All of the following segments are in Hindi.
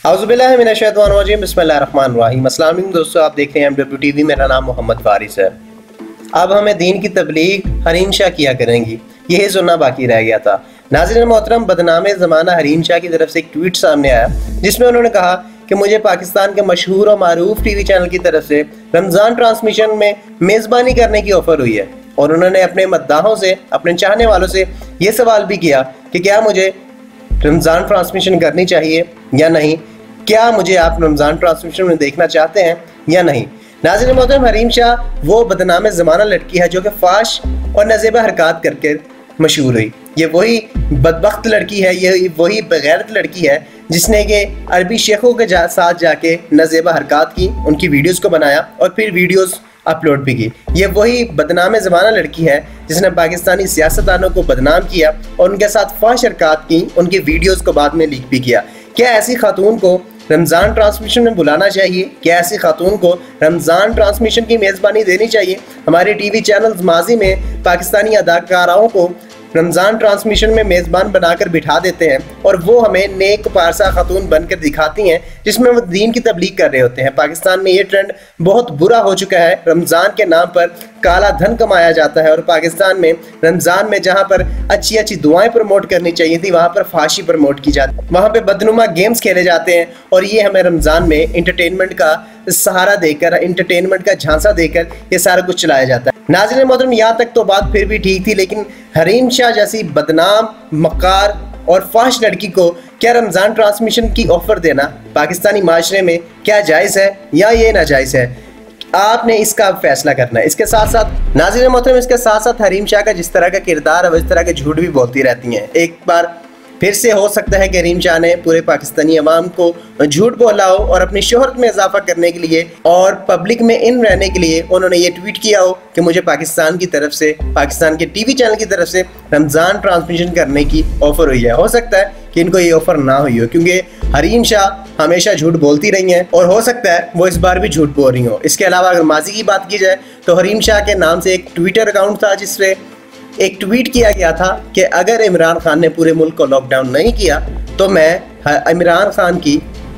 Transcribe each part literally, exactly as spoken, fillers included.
औज़ुबिल्लाहि मिनश्शैतानिर्रजीम बिस्मिल्लाहिर्रहमानिर्रहीम। अस्सलाम वालेकुम दोस्तों, आप देख रहे हैं एम डब्ल्यू टी वी। मेरा नाम मोहम्मद फारिस है। अब हमें दीन की तबलीग हरीम शाह किया करेंगी, यही सुनना बाकी रह गया था। नाज़रीन मोहतरम, बदनामे ज़माना हरीम शाह की तरफ से एक ट्वीट सामने आया जिसमें उन्होंने कहा कि मुझे पाकिस्तान के मशहूर और मारूफ टी वी चैनल की तरफ से रमज़ान ट्रांसमिशन में मेज़बानी करने की ऑफ़र हुई है। और उन्होंने अपने मद्दाहों से, अपने चाहने वालों से ये सवाल भी किया कि क्या मुझे रमज़ान ट्रांसमिशन करनी चाहिए या नहीं, क्या मुझे आप रमज़ान ट्रांसमिशन में देखना चाहते हैं या नहीं। नाज़रीन मोहतरम, हरीम शाह वो बदनामे ज़माना लड़की है जो कि फाश और नज़ेबा हरकत करके मशहूर हुई। ये वही बदबख्त लड़की है, ये वही बगैरत लड़की है जिसने के अरबी शेखों के जा, साथ जाके नज़ेबा हरकत की, उनकी वीडियोज़ को बनाया और फिर वीडियोज़ अपलोड भी की। ये वही बदनामे ज़माना लड़की है जिसने पाकिस्तानी सियासतदानों को बदनाम किया और उनके साथ फाश हरकत की, उनकी वीडियोज़ को बाद में लीक भी किया। क्या ऐसी खातून को रमज़ान ट्रांसमिशन में बुलाना चाहिए? क्या ऐसी खातून को रमज़ान ट्रांसमिशन की मेज़बानी देनी चाहिए? हमारे टीवी चैनल्स माजी में पाकिस्तानी अदाकाराओं को रमज़ान ट्रांसमिशन में मेज़बान बनाकर बिठा देते हैं और वो हमें नेक पारसा खातून बनकर दिखाती हैं जिसमें वो दीन की तबलीग कर रहे होते हैं। पाकिस्तान में ये ट्रेंड बहुत बुरा हो चुका है। रमज़ान के नाम पर काला धन कमाया जाता है और पाकिस्तान में रमज़ान में जहाँ पर अच्छी अच्छी दुआएं प्रमोट करनी चाहिए थी, वहाँ पर फाशी प्रमोट की जाती है, वहाँ पर बदनुमा गेम्स खेले जाते हैं और ये हमें रमज़ान में इंटरटेनमेंट का सहारा देकर, इंटरटेनमेंट का झांसा देकर ये सारा कुछ चलाया जाता है। नाज़रीन मोहतरम, यहाँ तक तो बात फिर भी ठीक थी, लेकिन हरीम शाह जैसी बदनाम, मक्कार और फाश लड़की को क्या रमज़ान ट्रांसमिशन की ऑफ़र देना पाकिस्तानी माशरे में क्या जायज़ है या ये नाजायज़ है? आपने इसका फैसला करना है। इसके साथ साथ नाज़रीन मोहतरम, इसके साथ साथ हरीम शाह का जिस तरह का किरदार है वो इस तरह के झूठ भी बोलती रहती हैं। एक बार फिर से हो सकता है कि हरीम शाह ने पूरे पाकिस्तानी अवाम को झूठ बोला हो और अपनी शोहरत में इजाफा करने के लिए और पब्लिक में इन रहने के लिए उन्होंने ये ट्वीट किया हो कि मुझे पाकिस्तान की तरफ से, पाकिस्तान के टीवी चैनल की तरफ से रमज़ान ट्रांसमिशन करने की ऑफ़र हुई है। हो सकता है कि इनको ये ऑफ़र ना हुई हो क्योंकि हरीम शाह हमेशा झूठ बोलती रही हैं और हो सकता है वो इस बार भी झूठ बोल रही हो। इसके अलावा अगर माजी की बात की जाए तो हरीम शाह के नाम से एक ट्विटर अकाउंट था जिससे एक ट्वीट किया गया था कि अगर इमरान खान ने पूरे मुल्क को लॉकडाउन नहीं किया तो मैं इमरान खान की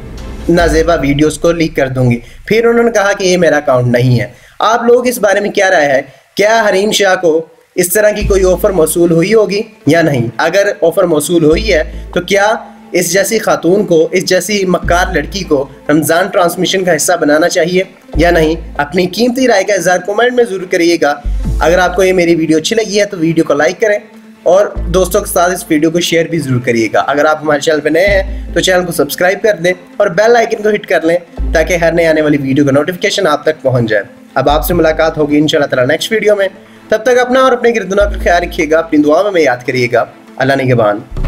नाजेबा वीडियोस को लीक कर दूंगी। फिर उन्होंने कहा कि ये मेरा अकाउंट नहीं है। आप लोग इस बारे में क्या राय है? क्या हरीम शाह को इस तरह की कोई ऑफ़र मौसूल हुई होगी या नहीं? अगर ऑफ़र मौसूल हुई है तो क्या इस जैसी खातून को, इस जैसी मक्कार लड़की को रमज़ान ट्रांसमिशन का हिस्सा बनाना चाहिए या नहीं? अपनी कीमती राय का इज़हार कमेंट में ज़रूर करिएगा। अगर आपको ये मेरी वीडियो अच्छी लगी है तो वीडियो को लाइक करें और दोस्तों के साथ इस वीडियो को शेयर भी ज़रूर करिएगा। अगर आप हमारे चैनल पर नए हैं तो चैनल को सब्सक्राइब कर दें और बेल आइकन को हिट कर लें ताकि हर नए आने वाली वीडियो का नोटिफिकेशन आप तक पहुँच जाए। अब आपसे मुलाकात होगी इंशाअल्लाह ताला नेक्स्ट वीडियो में। तब तक अपना और अपने गिरदुना का ख्याल रखिएगा, अपनी दुआ में याद करिएगा। अल्लाह निगहबान।